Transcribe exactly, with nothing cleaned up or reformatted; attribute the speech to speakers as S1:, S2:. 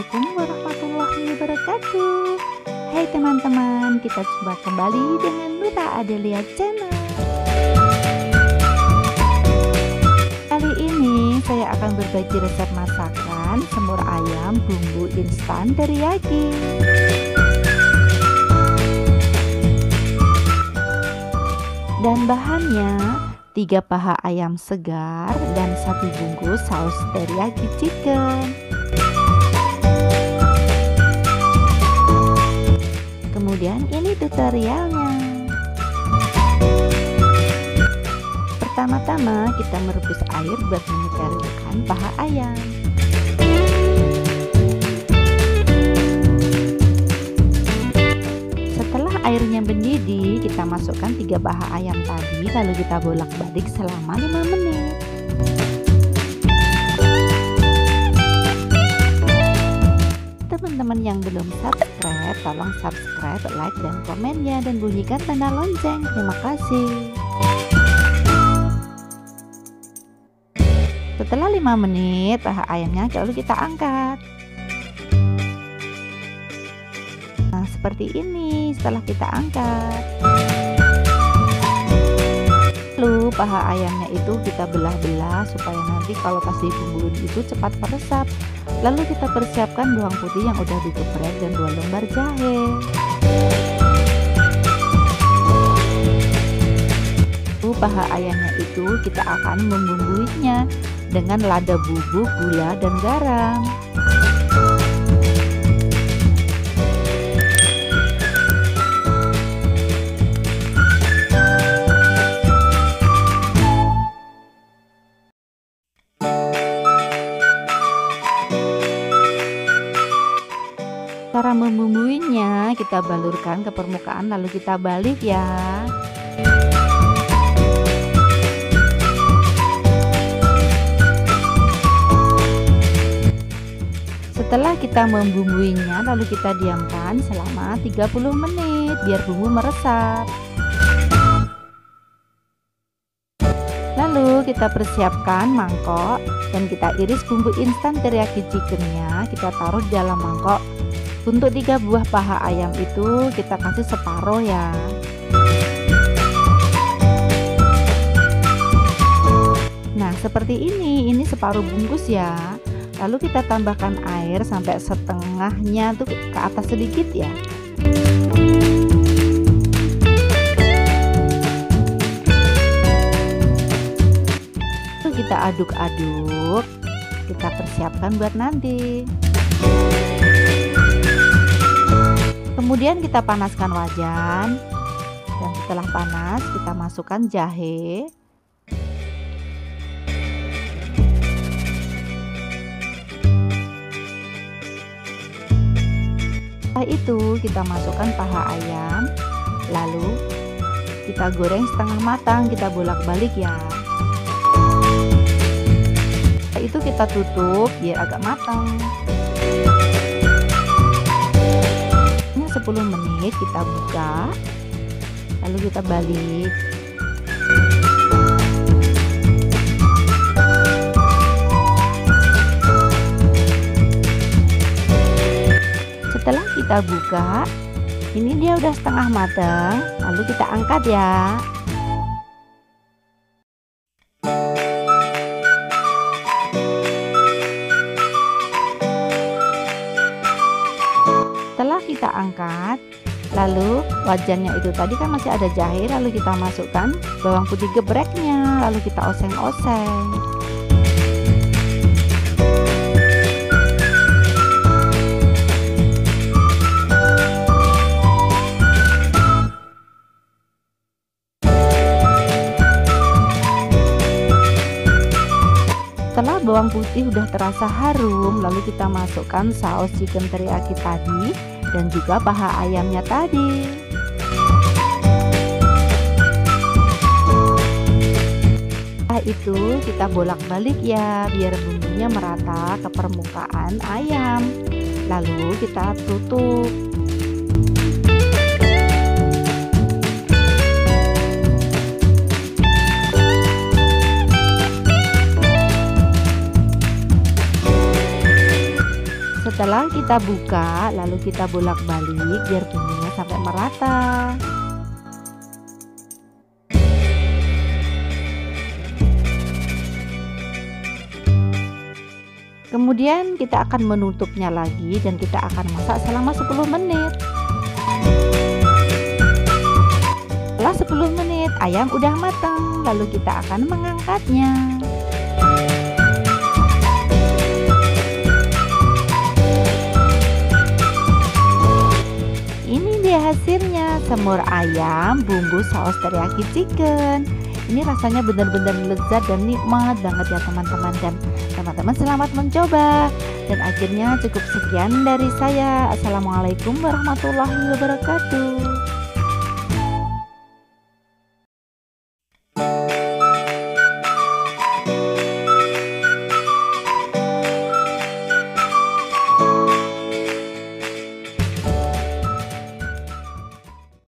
S1: Assalamualaikum warahmatullahi wabarakatuh. Hai teman-teman, kita jumpa kembali dengan Nura Adelia Channel. Kali ini saya akan berbagi resep masakan semur ayam bumbu instan teriyaki. Dan bahannya tiga paha ayam segar dan satu bungkus saus teriyaki chicken. Kemudian ini tutorialnya. Pertama-tama kita merebus air buat mensterilkan paha ayam. Setelah airnya mendidih, kita masukkan tiga paha ayam tadi, lalu kita bolak-balik selama lima menit. Teman-teman yang belum subscribe, tolong subscribe, like, dan komennya, dan bunyikan tanda lonceng. Terima kasih. Setelah lima menit, paha ayamnya lalu kita angkat. Nah, seperti ini setelah kita angkat. Lalu paha ayamnya itu kita belah-belah supaya nanti kalau pas dibumbuin itu cepat meresap. Lalu kita persiapkan bawang putih yang udah digeprek dan dua lembar jahe. Lalu paha ayamnya itu kita akan membumbuinya dengan lada bubuk, gula, dan garam. Cara membumbuinya, kita balurkan ke permukaan lalu kita balik ya. Setelah kita membumbuinya, lalu kita diamkan selama tiga puluh menit biar bumbu meresap. Lalu kita persiapkan mangkok dan kita iris bumbu instan teriyaki chickennya, kita taruh di dalam mangkok. Untuk tiga buah paha ayam itu kita kasih separuh ya. Nah, seperti ini, ini separuh bungkus ya. Lalu kita tambahkan air sampai setengahnya tuh ke atas sedikit ya. Lalu kita aduk-aduk, kita persiapkan buat nanti. Kemudian kita panaskan wajan, dan setelah panas kita masukkan jahe. Setelah itu kita masukkan paha ayam, lalu kita goreng setengah matang, kita bolak-balik ya. Setelah itu kita tutup biar agak matang. sepuluh menit kita buka, lalu kita balik. Setelah kita buka, ini dia udah setengah matang, lalu kita angkat ya. Setelah kita angkat, lalu wajannya itu tadi kan masih ada jahe, lalu kita masukkan bawang putih gebreknya, lalu kita oseng-oseng. Setelah bawang putih udah terasa harum, lalu kita masukkan saus chicken teriyaki tadi dan juga paha ayamnya tadi. Setelah itu kita bolak-balik ya biar bumbunya merata ke permukaan ayam. Lalu kita tutup. Setelah kita buka, lalu kita bolak-balik biar bumbunya sampai merata. Kemudian kita akan menutupnya lagi dan kita akan masak selama sepuluh menit. Setelah sepuluh menit ayam udah matang, lalu kita akan mengangkatnya. Ini dia hasilnya, semur ayam bumbu saus teriyaki chicken. Ini rasanya benar-benar lezat dan nikmat banget ya teman-teman. Dan teman-teman selamat mencoba. Dan akhirnya cukup sekian dari saya. Assalamualaikum warahmatullahi wabarakatuh.